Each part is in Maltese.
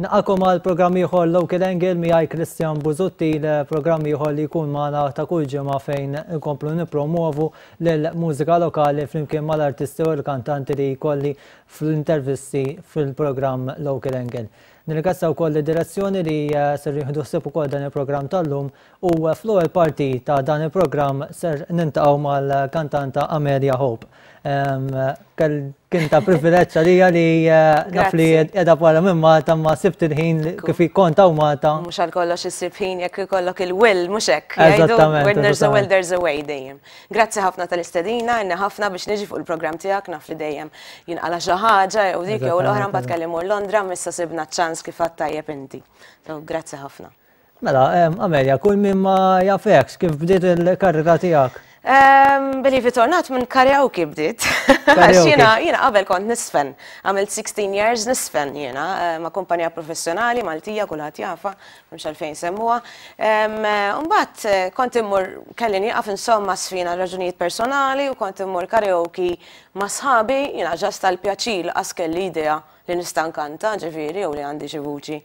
Naqakom għal programmi ieħor Local Angle miegħi Christian Buzutti, l-programmi ieħor li jkun magħna ta' kull ġimgħa fejn inkomplu nippromovu lill-mużika lokali flimkien mal-artisti u l-kantanti li jkolli fl-intervisti fil-programm Local Angle. Nirgazzaw wkoll id-direzzjoni li ser jieħdu ħsieb ukoll dan il-programm tal-lum u fl-ewwel parti ta' dan il-programm ser nintaqgħu mal-kantanta Amelia Hope. Kien ta' privileġġ għalija li naf li qiegħda bħala minn Malta ma sibt il-ħin kif kont hawn Malta. Mhux għal kollox issib ħin jekk ikollok il-will mhux hekk. Jgħidu when there's a will there's a way dejjem. Grazzi ħafna tal-istedina, inna ħafna biex niġi fuq il-programm tiegħek naf li dejjem jinqala xi ħaġa jew dik jew l-oħra mbagħad kellim Londra missa sibna ċans kif għad tajjeb inti. Grazzi ħafna. Mela, Amelia, kull min ma jafekx kif bdiet il-karriera tiegħek? Believe it or not, minn karaoke bdiet. Jiena qabel kont nisfen, għamilt 16 years nisfen jiena, ma' kumpanija professjonali, Maltija, kulħadd jafa, mhux għalfejn semmuha. Mbagħad kont immur kelli nieqaf insomma sfina raġunijiet personali u kont immur karaoke ma' sħabi, jiena ġast tal-pjaċir qas kelli idea li nista' nkanta ġifieri jew li għandi xi vuċi.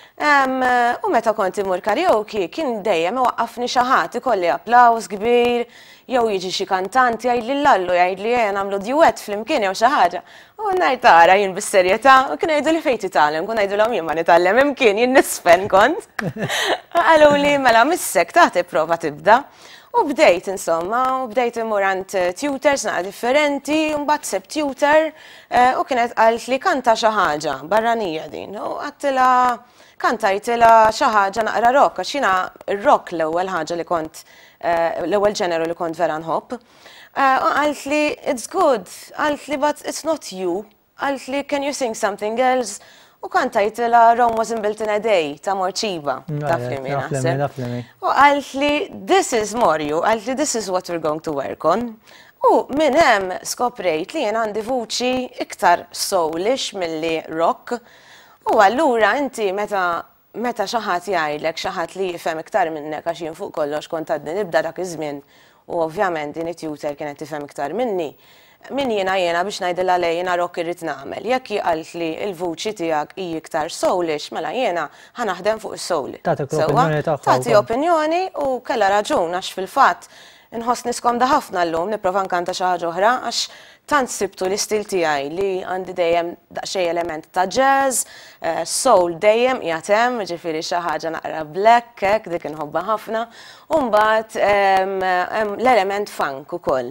U meta kont imur karaoke kien dejjem iwaqqafni xi ħadd ikolli applaws kbir, jew jiġi xi kantant jgħidli l-allu jgħidli nagħmlu duett flimkien jew xi ħaġa. U ngħid tara jien bis-serjetà u kien jgħidu li fejn titgħallem, kun ngħidulhom jien ma nitgħallem imkien jien nisfen kont. Qalu li mela missek taħt ipprova tibda. U bdejt insomma, u bdejt imur għand tutors naqa differenti, u mbagħad sebt tutor u kienet qalt li kanta xi ħaġa barranija din. U għattila kantajtila xi ħaġa naqra rock, għax jiena r-rock l-ewwel ħaġa li kont l-ewwel ġeneru li kont vera nħobb. Qalt li it's good, qalt li but it's not you, qalt li can you sing something else? U kantajtila Rome wasn't built in a day ta' Morċiba. Taflimi naħseb. U qalt li this is more you, qalt li this is what we're going to work on. U minn hemm skoprejt li jien għandi vuċi iktar soulish milli rock. U allura inti meta xi ħadd jgħidlek xi ħadd li jifhem iktar minnek għax jien fuq kollox kont għadni nibda dak iż-żmien u ovvjament din it-tutor kienet tifhem iktar minni. Min jiena biex ngħidilha lej jiena rock irrid nagħmel. Jekk qalt li l-vuċi tiegħek hi iktar soulish, mela jiena ħanaħdem fuq is-soul. Tagħti opinjoni u kellha raġun għax fil-fatt inħoss niskomda ħafna llum nipprova nkanta xi ħaġa oħra għax tant sibtu l-istil tiegħi li għandi dejjem daqsxejn element ta' jazz, soul dejjem qiegħed hemm, ġifieri xi ħaġa naqra black hekk dik inħobba ħafna, u mbagħad l-element funk ukoll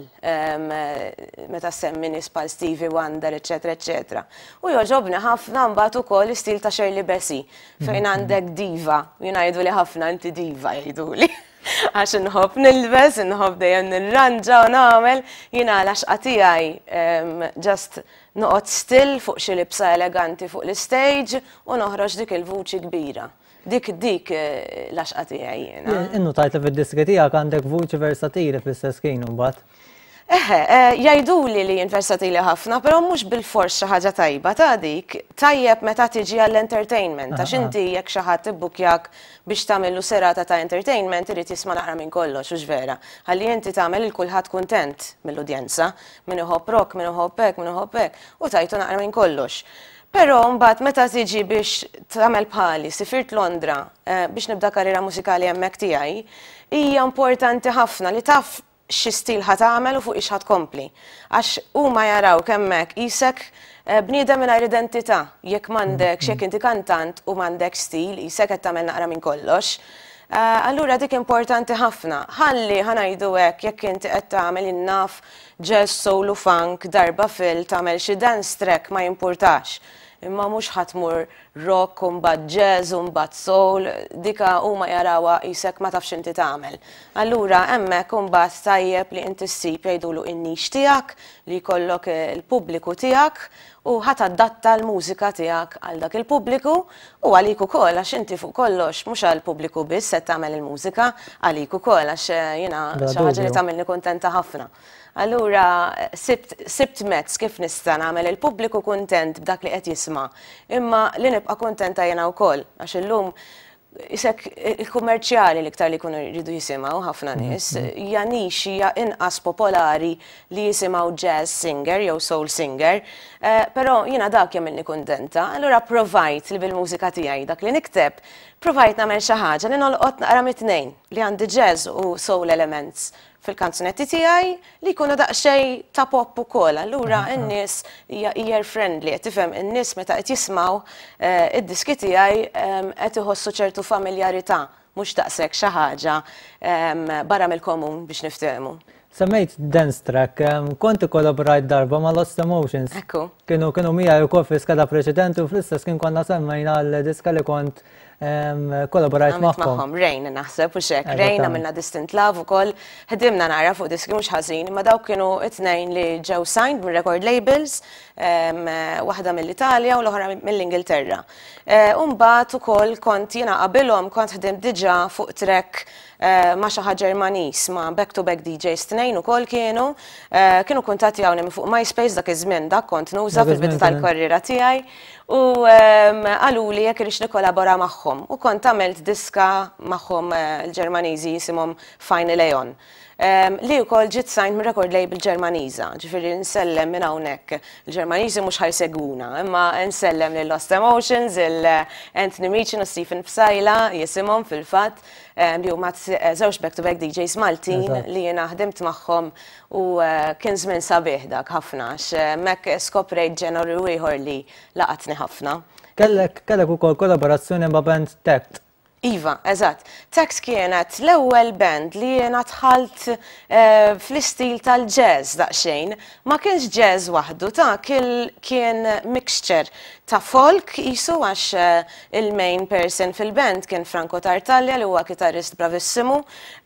meta semmi nies bħal Stevie Wonder, eċetera, eċetera. U jogħġobni ħafna mbagħad ukoll l-istil ta' Shirley Bassey fejn għandek diva, jingħidu li ħafna inti diva jgħiduli. Għax nħobb nilbes, nħobb dejjem nirranġa u nagħmel, jiena l-għaxqa tiegħi just noqgħod still fuq xi libsa eleganti fuq l-istage u noħroġ dik il-vuċi kbira. Dik l-għaxqa tiegħi jiena. Innu tajt li fid-diski tiegħek għandek vuċi versatili fl-istess kien imbagħad. Jgħiduli li jien versatili ħafna, però mhux bil-fors xi ħaġa tajba ta' dik tajjeb meta tiġi għall-entertainment, għax inti jekk xi ħadd ibbukjak biex tagħmillu serata ta' entertainment irid jisma' naqra minn kollox hux vera. Ħalli inti tagħmel il kulħadd kuntent mill-udjenza, min iħobb rock, min iħobb hekk, min iħobb hekk, u tajtu naqra minn kollox. Però mbagħad meta tiġi biex tagħmel bħali, sifirt Londra biex nibda karriera mużikali hemmhekk tiegħi, hija importanti ħafna li taf xi stil ħat tagħmel u fuq ix ħadd kompli. Għax huma jaraw kemmek isek bniedem mingħajr identità, jekk m'għandekx jekk inti kantant u m'għandek stil, isek qed tagħmel naqra minn kollox. Allura dik importanti ħafna. Ħalli ħanajdu hekk jekk inti qed tagħmel innaf jazz, soul u funk darba tagħmel xi dance track ma jimpurtax. Imma mhux ħatmur rock u mbagħad jazz u mbagħad soul, dika huma jarawha isek ma tafx inti tagħmel. Allura hemmhekk imbagħad tajjeb li inti ssib jgħidulu n-nix tiegħek li jkollok il-pubbliku tiegħek u ħadd adatta l-mużika tiegħek għal dak il-pubbliku u għalik ukoll għax inti fuq kollox mhux għall-pubbliku biss qed tagħmel il-mużika għalik ukoll għax jiena xi ħaġa li tagħmilni kuntenta ħafna. Allura sibt mezz kif nista' nagħmel il-pubbliku kuntent b'dak li qed jisma', imma li nibqa' kuntenta jiena wkoll għax illum isek il-kummerċjali l-iktar li kunu jridu jisimaw ħafna nies, janix hija inqas popolari li jisimaw jazz singer jew soul singer, però jiena dak jagħmilni kuntenta. Allura provajt li bil-mużika tiegħi dak li nikteb, provajt nagħmel xi ħaġa li nolqot naqra mit-tnejn li għandi jazz u soul elements fil-kanzunetti tiegħi li jkunu daqsxejn ta' pop ukoll. Allura n-nies hija ear friendly, qed tifhem in-nies meta qed jismgħu id-diski tiegħi qed iħossu ċertu familjarità mhux daqshekk xi ħaġa barra mill-komun biex niftehmu. Semmejt dance track, kont kollaborajt darba ma' Lost Emotions. Ekku. Kienu miegħi wkoll fi skeda preċedenti u fl-istess kien konna semmejna l-diska li kont kollaborajt magħhom. Rain naħseb u xek. Rain għamilna Distant Love ukoll. Ħedimna nara fuq diski mhux ħażin, imma dawk kienu it-tnejn li ġew signed minn record labels, waħda mill-Italja u l-oħra mill-Ingilterra. Mbagħad ukoll kont jiena qabilhom kont ħdimt diġà fuq track ma' xi ħaġa Ġermaniż ma' back-to-back DJs tnejn ukoll kienu kuntattjawni minn fuq MySpace dak iż-żmien dak kont nuża fil-bidu tal-karriera tiegħi u qaluli jekk irix nikkolabora magħhom u kont għamilt diska magħhom il-Ġermaniżi jisimhom Final Leon. Li wkoll ġiet signed minn record label Ġermaniża, ġifieri nsellem minn hawnhekk. Il-Ġermaniżi mhux ħajsegwuna, imma nsellem lil Lost Emotions, il-Anthony Meachin u Stephen Psajla jisimhom fil-fatt li huma żewġ back-to-back DJs Maltin li jiena ħdimt magħhom u kien żmien sabiħ dak ħafna x'hemmhekk skoprejt ġeneru ieħor li laqatni ħafna. Kellek ukoll kollaborazzjoni ma' band Tact. Iva, eżatt. Tact kienet l-ewwel band li jiena dħalt fl-istil tal-jazz daqsxejn. Ma kienx jazz waħdu ta' kien mixture ta' folk qisu għax il-main person fil-band kien Franco Tartaglia li huwa kitarrist bravissimu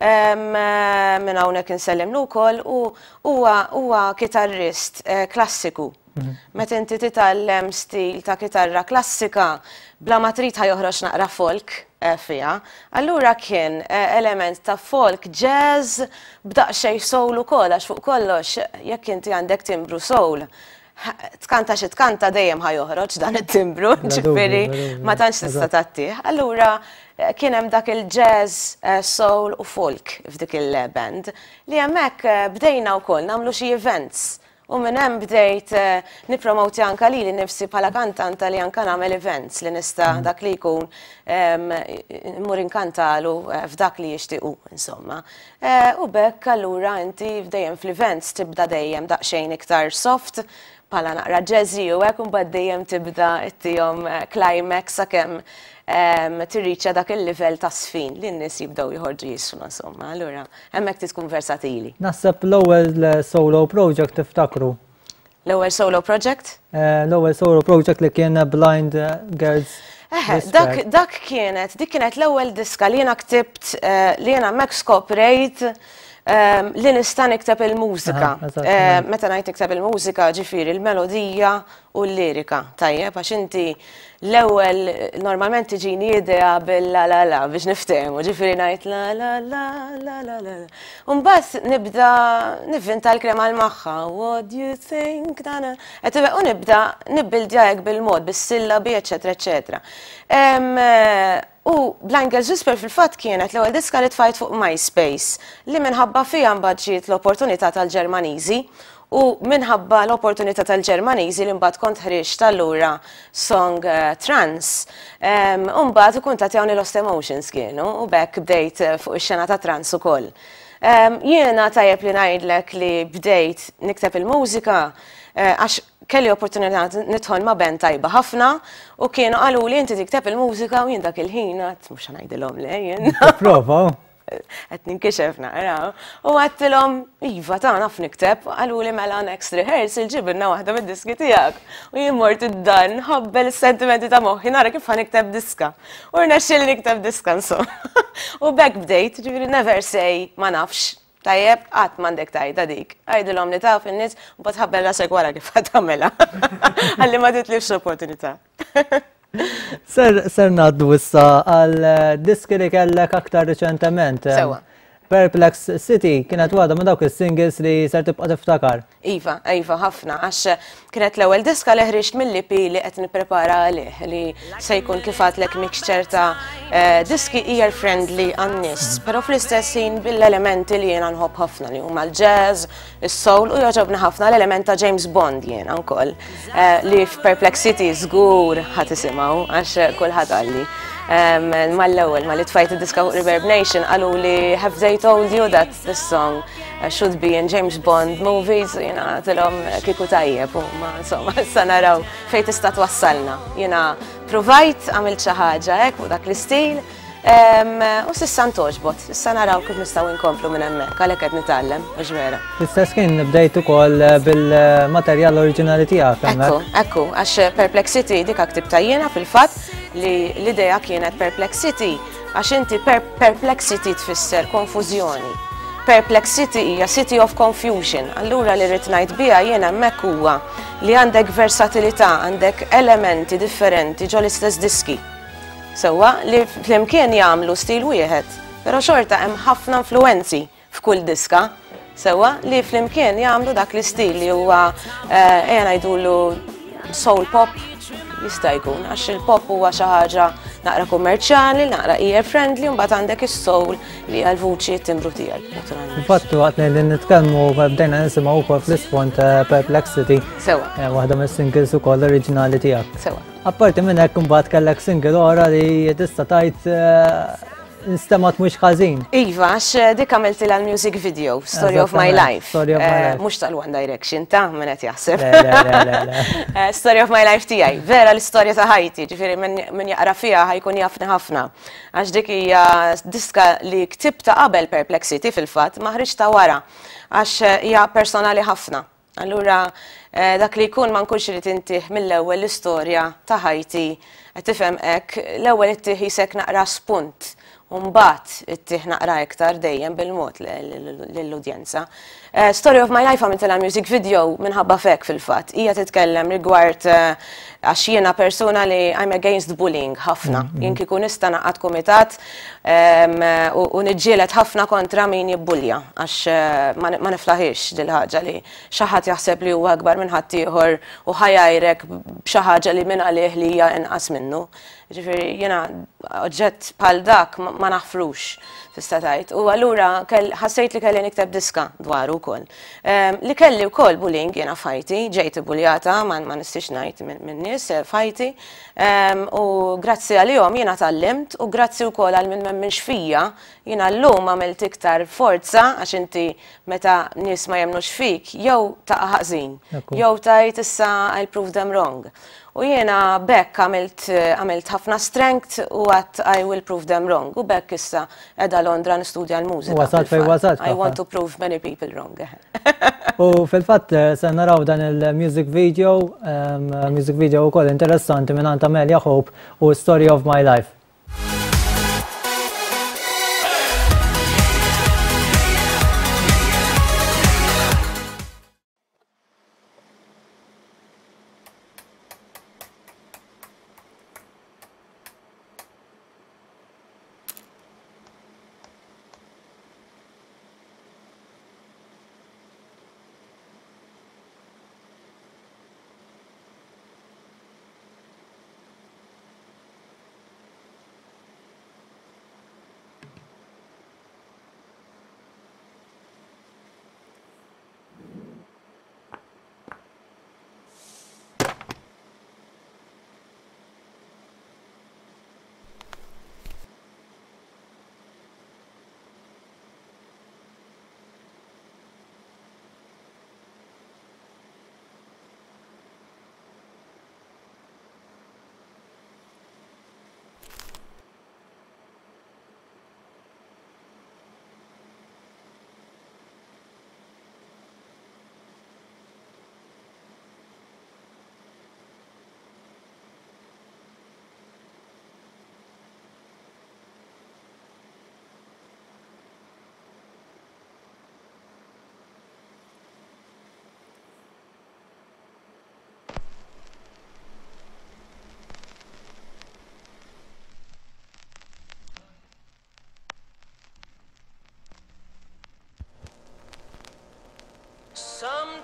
minn hawnhekk insellimlu wkoll u huwa kitarrist klassiku. Meta inti titgħallem stil ta' kitarra klassika bla ma trid ħajoħroġ naqra folk fiha, allura kien element ta' folk jazz b'daqsxejn soul ukoll għax fuq kollox jekk inti għandek timbru soul tkanta xi tkanta dejjem ħajoħroġ dan it-timbru, ġifieri ma tantx tista' tattih. Allura kien hemm dak il-jazz, soul u folk f'dik il-band li hemmhekk bdejna wkoll nagħmlu xi events. U minn hemm bdejt nippromoti anke lili nnifsi bħala kantanta li anke nagħmel events li nista' dak li jkun mmur inkantalu f'dak li jixtiequ insomma. U bekk allura inti dejjem fl-events tibda dejjem daqsxejn iktar soft bħala naqra jazzy u hekk imbagħad dejjem tibda ittihom climax sakemm tirriċċa dak il-livell ta' sfin li n-nies jibdew jħorġu jisfnu insomma. Allura hemmhekk tkun versatili. Naħseb l-ewwel solo project tiftakru. L-ewwel solo project? L-ewwel solo project li kien Blind Girls. Dik kienet l-ewwel diska li jiena ktibt li jiena hemmhekk skoprejt li nista' nikteb il-mużika. Meta ngħid nikteb il-mużika ġifieri l-melodija u l-lirika tajjeb għax inti l-ewwel normalment tiġini idea bil-la biex niftehmu, ġifieri ngħid la. U mbagħad nibda nivvinta l-kliem għal magħha. What do you think? U nibda nibbildja hekk bil-mod, bis-sillabi, eċetera, eċetera. U Blind Girls Whisper fil-fatt kienet l-ewwel diska li tfajt fuq MySpace li minħabba fiha mbagħad ġiet l-opportunità tal-Ġermaniżi u minħabba l-opportunità tal-Ġermaniżi li mbagħad kont ħriġt allura song trance. U mbagħad ikkuntattjawni Lost Emotions kienu u bekk bdejt fuq ix-xena ta' trance ukoll. Jiena tajjeb li ngħidlek li bdejt nikteb il-mużika għax kelli opportunità nidħol ma' band tajba ħafna u kienu qalu li inti tikteb il-mużika u jien dak il-ħin mhux ngħidilhom le jien. Prova. Qed ninkixef naqra. U għattilhom iva ta' naf nikteb, qalu li mela next rehearsal ġibilna waħda mid-diski tiegħek. U jien mort id-dar nħabbel is-sentimenti ta' moħħi nara kif ħanikteb diska. U rnexxieli nikteb diska insomma. U bekk bdejt, ġifieri never say ma nafx. Tajjeb, għat mandek tajda dik. Għajdilhom li taf in-nies u batħabbel rasek wara kif għatamela. Għalli ma titlifx opportunità. Ser ngħaddu issa għal diski li kellek aktar riċentement. Sewa. Perplex City kienet waħda ma' dawk is-singles li ser tibqa' tiftakar. Iva, ħafna, għax kienet l-ewwel diska li ħriġt mill-lipi li qed nipprepara għalih li se jkun kif għadlek mixture ta' diski ear friendly għan-nies, però fl-istess ħin bil-elementi li jiena nħobb ħafna li huma l-jazz, is-soul u jogħġobni ħafna l-element ta' James Bond jiena wkoll li f'Perplex City żgur ħadd isimgħu għax kulħadd għalli. Mal-ewwel, ma li tfajt id-diska fuq Reverb Nation qalu li have they told you that this song should be in James Bond movies, jina tilhom kieku tajjeb, u ma insomma issa naraw fejn tista' twassalna. Jiena provajt għamilt xi ħaġa hekk fuq dak l-istil, u s'issa ntoġbot, issa naraw kif nistgħu nkomplu minn hemmhekk għalhekk qed nitgħallem, mhux vera. L-istess kien bdejt ukoll bil-materjal oriġinali tiegħek hemmhekk. Ekku, għax Perplex City dik ktibta jiena fil-fatt li l-idea kienet Perplex City għax inti perplexity tfisser konfużjoni. Perplex City hija City of Confusion. Allura li rrid ngħid biha jiena hemmhekk huwa li għandek versatilità, għandek elementi differenti ġol l-istess diski. Sewwa li flimkien jagħmlu stil wieħed, però xorta hemm ħafna influenzi f'kull diska. Sewwa li flimkien jagħmlu dak l-istil li huwa ngħidulu soul pop jista' jkun għax il-pop huwa xi ħaġa naqra kummerċjali, naqra ear friendly, u mbagħad għandek is-soul li hija l-vuċi t-timbru tiegħek naturalment. Fattu waqt li nitkellmu bdejna nisimgħu wkoll fl-isfond Perplexity. Sewwa. Waħda mis-singles ukoll oriġinali tiegħek. Sewwa. Apparti minn hekk imbagħad kellek single oħra li tista' tgħid nistemat mhux ħażin. Iva, għax dik għamiltilha l-music video, Story of My Life. Mhux tal-One Direction ta' min qed jaħseb. Story of My Life tiegħi. Vera l-istorja ta' ħajti, ġifieri min jaqra fiha ħajkun jafni ħafna. Għax dik hija diska li ktibta qabel Perplexity fil-fatt ma ħriġta wara għax hija personali ħafna. Allura dak li jkun ma nkunx irid intih mill-ewwel l-istorja ta' ħajti qed tifhem hekk, l-ewwel ittieħ isek naqra spunt. Mbagħad ittieħ naqra iktar dejjem bil-mod lill-udjenza. Story of My Life għamiltilha music video minħabba fek fil-fatt. Hija titkellem rigward għax jiena persuna li I'm against bullying ħafna. Jien kieku nista' naqgħod kumitat u niġġieled ħafna kontra min jibbulja għax ma niflaħix dil ħaġa li xi ħadd jaħseb li huwa akbar minn ħadd ieħor u ħajajrek b'xi ħaġa li minn għalih li hija inqas minnu. Ġifieri jiena oġġett bħal dak ma naħfrux tista' tgħid. U allura ħassejt li kelli nikteb diska dwaru wkoll. Li kelli wkoll bullying jiena fajti, ġejt ibbuljata ma nistix ngħid minn nies fajti. U grazzi għalihom jiena tallimt u grazzi wkoll għal min m'hemmx fija jiena llum għamilt iktar forza għax inti meta nies ma jemmnux fik jew taqa' ħażin, jew tgħid issa I'll prove them wrong. U jiena bekk għamilt ħafna strength u għat I will prove them wrong. U bekk issa edha Londra nistudja l-mużika. Wasalt fej wasalt. I want to prove many people wrong. U fil-fatt se naraw dan il-music video wkoll interessanti minn Amelia Hope u Story of My Life.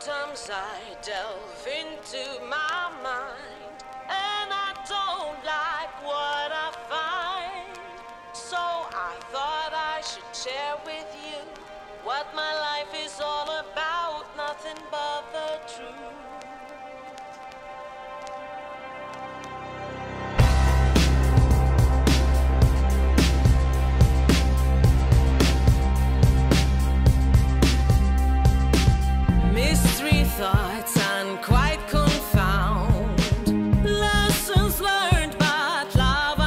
Sometimes I delve into my mind and I don't like what I find. So I thought I should share with you what my life is all about, nothing but the truth. Mystery thoughts and quite confound, lessons learned but love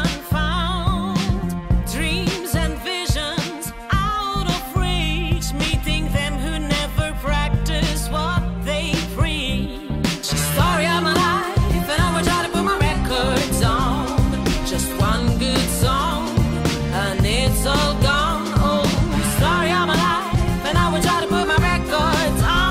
unfound, dreams and visions out of reach, meeting them who never practice what they preach. Story of my life, and I will try to put my records on, just one good song and it's all gone. Oh, story of my life, and I will try to put my records on.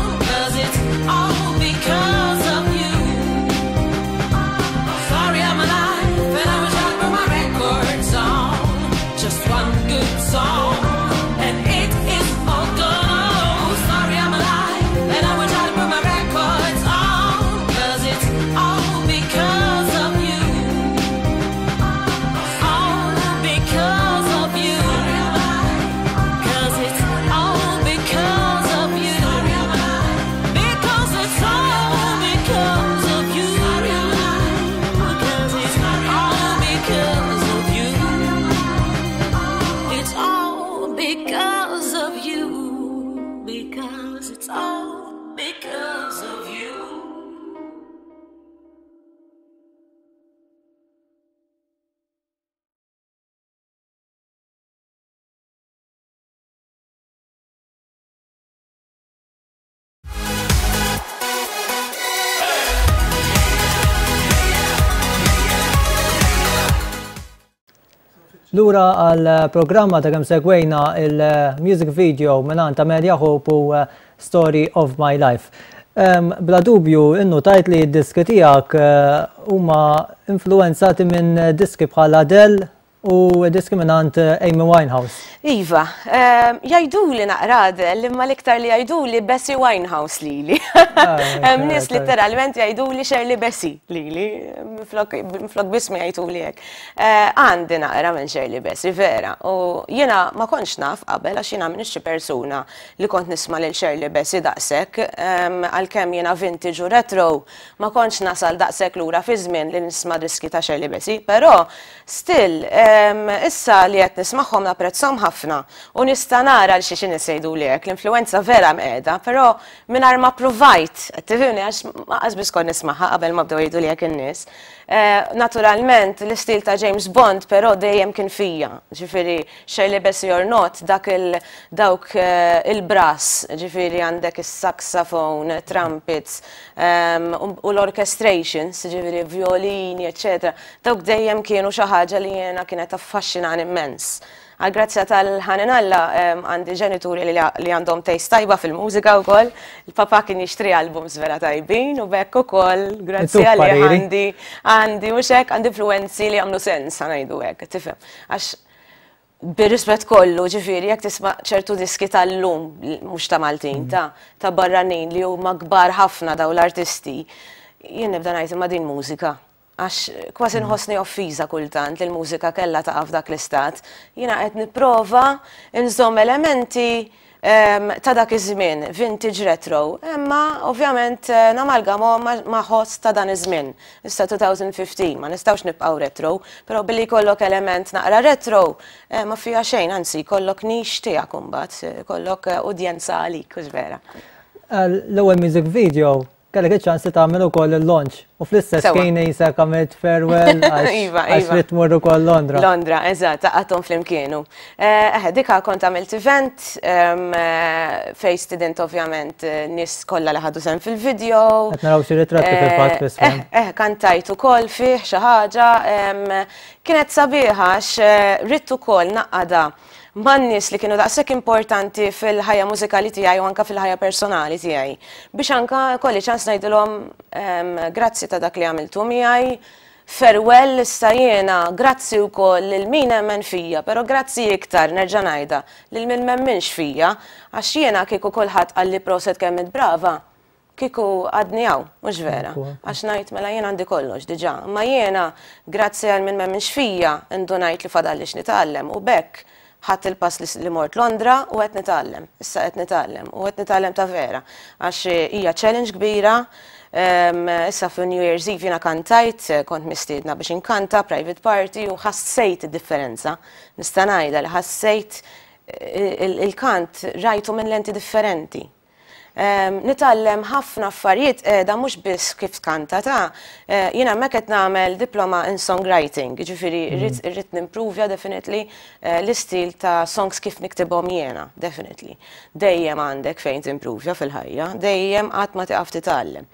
Sorry, I'm Lura għal-programma ta' kemm segwejna il-music video minn ta' Melja Hope u Story of My Life. Bla dubju, innu tajt li d-diski tiegħek huma influenzati minn diski bħal Adele u diski minnant Amy Winehouse. Iva, jajdu li naqrad, imma l-iktar li jajdu li Bessie Winehouse li. Nis literalment jajdu li Shirley Bessie li. Flok bismi jajdu li jek. Għandi naqra minn Shirley Bessie, vera. U jena ma konx naf qabel, għax jena minix persuna li kont nisma lil Shirley Bessie daqsek, għal-kem jena vintage u retro, ma konx nasal daqsek lura fi żmien li nisma diski ta' Shirley Bessie, pero still, issa li qed nismagħhom napprezzhom ħafna u nista' nara l xi nisejdu lek l-influenza vera mqiegħda, però mingħajr ma provajt, tifhimni għax ma qasbis kont nismaħħa qabel ma bdew jgħidu lek in-nies. Naturalment l-istil ta' James Bond però dejjem kien fija, ġifieri Shirley Bessie or not dawk il-brass, ġifieri għandek is-saxophone, trumpets u l-orchestrations, ġifieri violini, eċetera. Dawk dejjem kienu xi ħaġa li jiena kienet affaxxinan immens. Għal-grazzja tal-ħanin Alla għandi ġenituri li għandhom tejst tajba fil-mużika wkoll. Il-papa kien jixtri albums vera tajbin u bekk ukoll grazzja li għandi mhux hekk għandi influenzi li għamlu sens ngħidu hekk, tifhem. Għax bir-rispett kollu, ġifieri jekk tisma' ċertu diski tal-lum mhux ta' Maltin, ta' barranin li huma kbar ħafna daw l-artisti, jien nibda ngħid imma din mużika. Għax kważi nħossni offiża kultant li l-mużika kellha taqaf dak l-istat, jiena qed nipprova nżomm elementi ta' dak iż-żmien, vintage retro, imma ovvjament namalgamhom ma' ħoss ta' dan iż-żmien. Issa 2015 ma nistgħux nibqgħu retro, però billi jkollok element naqra retro ma fiha xejn, anzi jkollok nix tiegħek imbagħad, kollok udjenza għalik, hux vera. L-ewwel music video kellek iċ-ċans li tagħmel ukoll il-launch u fl-istess kien jisek għamilt farewell għax li tmur ukoll Londra. Londra, eżatt, għadhom flimkienu. Dika kont għamilt event fej student ovvjament nies kollha li ħadu sehem fil-video. Qed naraw xi ritratti fil-fatt fis-isfel. Kantajt ukoll fih xi ħaġa, kienet sabiħa għax ridt ukoll naqqada man-nies li kienu daqshekk importanti fil-ħajja mużikali tiegħi u anke fil-ħajja personali tiegħi. Biex anke kolli ċans ngħidilhom grazzi ta' dak li għamiltu miegħi, farewell issa jiena, grazzi wkoll lil min emmen fija, però grazzi iktar nerġa' ngħidha lil min m'emminx fija, għax jiena kieku kulħadd qalli proset kemm brava. Kieku għadni għaw, mhux vera, għax ngħid mela jiena għandi kollox diġà, ma jiena grazzi għal min m'emminx fija indunajt li fadallix nitgħallem u bekk ħadd il-pass li mort Londra u qed nitgħallem. Issa qed nitgħallem u qed nitgħallem ta' vera għax hija challenge kbira. Issa fi New Year's Eve jiena kantajt, kont mistiedna biex inkanta private party u ħassejt id-differenza. Nista' ngħidha li ħassejt il-kant rajtu minn lenti differenti. Nitgħallem ħafna affarijiet qiegħda mhux biss kif kanta jiena hemmhekk qed nagħmel diploma in songwriting, jiġifieri rrid nimprovja definitely l-istil ta' songs kif niktibhom jiena, definitely. Dejjem għandek fejn timprovja fil-ħajja, dejjem qatt ma tieqaf titgħallem.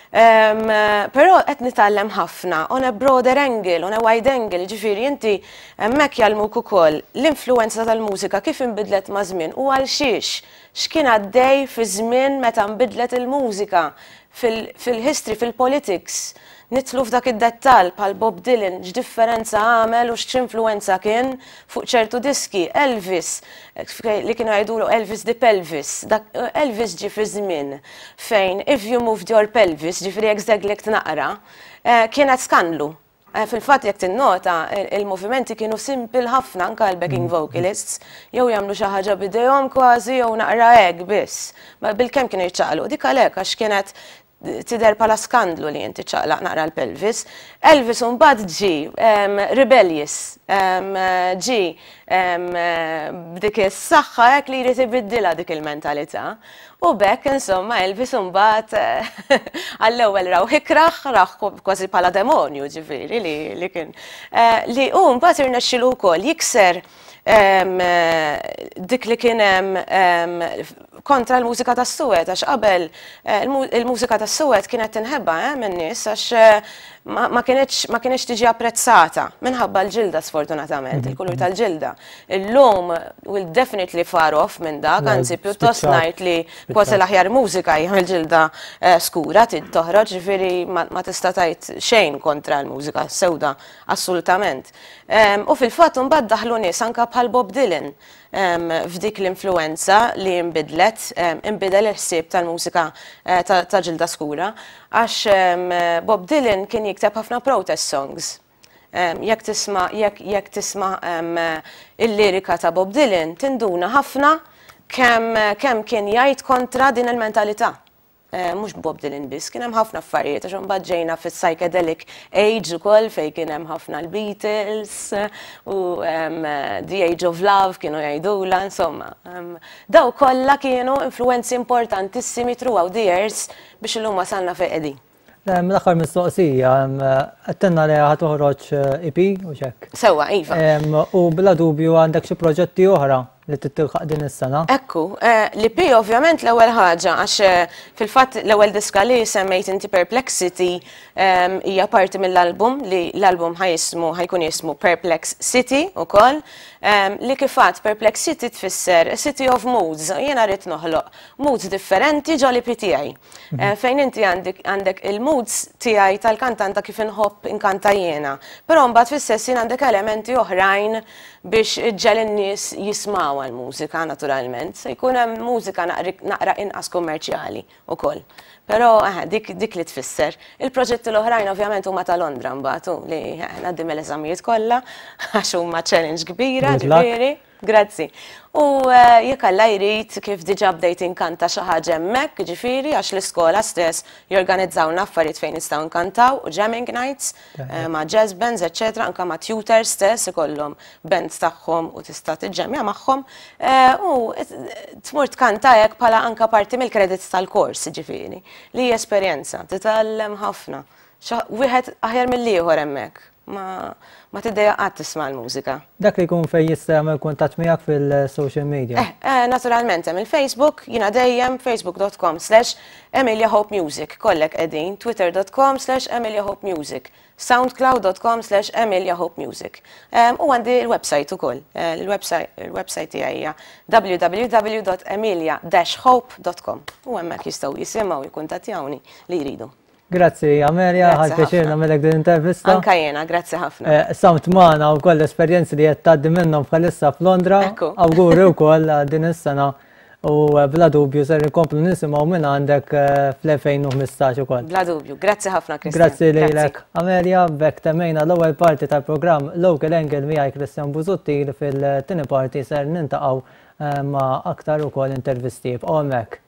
Però qed nitgħallem ħafna on a broader angle, on a wide angle, ġifieri inti hemmhekk jgħallmuk ukoll l-influenza tal-mużika kif inbidlet ma' żmien u għal x'kien għaddej fi żmien meta nbidlet il-mużika fil-history, fil-politics. Nitlu f'dak id-dettall bħal Bob Dylan x'differenza għamel u x'influenza kien fuq ċertu diski. Elvis, li kienu jgħidulu Elvis the Pelvis. Elvis ġi fi żmien fejn if you moved your pelvis, ġifieri jekk żdeglek tnaqra, kienet skandlu. Fil-fatt jekk tinnota, il-movimenti kienu simple ħafna anke l-backing vocalists, jew jagħmlu xi ħaġa bidejhom kważi jew naqra hekk biss. Bil-kemm kienu jiċċaqlu, dik għalhekk għax kienet tidher bħala skandlu li inti ċaqlaq naqra l-pelvis. Elvis mbagħad ġi rebellious, ġi b'dik is-saħħa hekk li jrid ibiddilha dik il-mentalità. U bekk insomma Elvis mbagħad għall-ewwel raw ikraħ kważi bħala demonju ġifieri li kien. Li hu mbagħad irnexxielu wkoll jikser dik li kien hemm kontra l-mużika tas-Suwed, għax qabel il-mużika tas-Suwed kienet tinħebba minn nies għax ma kienx tiġi apprezzata minħabba l-ġilda sfortunatament, il-kulur tal-ġilda. Illum will definitely far off minn dak, anzi pjuttost ngħid li kważi l-aħjar mużika hija l-ġilda skura toħroġ, ġifieri ma tista' tgħid xejn kontra l-mużika sewda assolutament. U fil-fatt imbagħad daħlu nies anke bħal Bob Dylan f'dik l-influenza li imbidel il-ħsieb tal-mużika ta' ġilda skura, għax Bob Dylan kien jikteb ħafna protest songs. Jekk tisma' il-lirika ta' Bob Dylan tinduna ħafna kemm kien jgħid kontra din il-mentalità. Mhux Bob Dylan biss, kien hemm ħafna affarijiet għax imbagħad ġejna fis-psychedelic age ukoll fejn kien hemm ħafna l-Beatles u The Age of Love kienu jgħidula, insomma. Daw kollha kienu influenzi importantissimi throughout the years biex illum wasalna fejn qegħdin. L-aħħar mistoqsija, għattenna li ħatoħroġ EP u xek. Sewa, iva. U bla dubju għandek xi proġetti oħra li tittilħaq din is-sena. Ekku, l-EP ovvjament l-ewwel ħaġa għax fil-fatt l-ewwel diska li semmejt inti Perplexity hija parti mill-album li l-album ħajkun jismu Perplex City ukoll li kif fatt Perplex City tfisser City of Moods. Jiena rrid noħloq moods differenti ġol EP tiegħi. Fejn inti għandek il-moods tiegħi tal-kantanta kif inħobb inkanta jiena. Però mbagħad fis-sess għandek elementi oħrajn biex iġġel in-nies jismaw għal-mużika naturalment. Se jkun hemm mużika naqra inqas kummerċjali wkoll. Però dik li tfisser. Il-proġetti l-oħrajn ovvjament huma ta' Londra mbagħad li ngħaddim l-eżamijiet kollha għax huma challenge kbira, ġifieri. Grazzi. U jekk Alla jrid kif diġà bdejt inkanta xi ħaġa hemmhekk, ġifieri għax l-iskola stess jorganizzawna affarijiet fejn nistgħu nkantaw u jamming nights ma' jazz bands, eċċetera, anke ma' tutors stess ikollhom bands tagħhom u tista' tiġġemmja magħhom u tmur tkanta hekk bħala anke parti mill-credits tal-kors, ġifieri. Li hija esperjenza, titgħallem ħafna. Wieħed aħjar mill-ieħor hemmhekk. Ma tiddeja qatt tisma' l-mużika. Dak li jkun fejn jista' jagħmel kuntatt miegħek fil-social media. Naturalment hemm il-Facebook, jiena dejjem facebook.com/Emilia Hope Music, kollek qegħdin, twitter.com/Emilia Hope Music, soundcloud.com/Emilia Hope Music. U għandi l-website ukoll. Il-website tiegħi hija www.emilia-hope.com. U hemmhekk jistgħu jisimgħu jikkuntattjawni li jridu. Grazzi, Amelia, ħad pjaċir nagħmelek din intervista. Anka jiena, grazzi ħafna. Samt magħna wkoll esperjenzi li qed tgħaddi minnhom bħalissa f'Londra. Awguri wkoll din is-sena u bla dubju ser inkomplu nisimgħu minn għandek fl-2015 ukoll. Bla dubju, grazzi ħafna Kristjan. Grazzi lilek, Amelia, bekk temmejna l-ewwel parti tal-programm Local Angle miegħi Kristjan Bużutti fil-tieni parti ser nintaqgħu ma' aktar ukoll intervisti b'hemmhekk.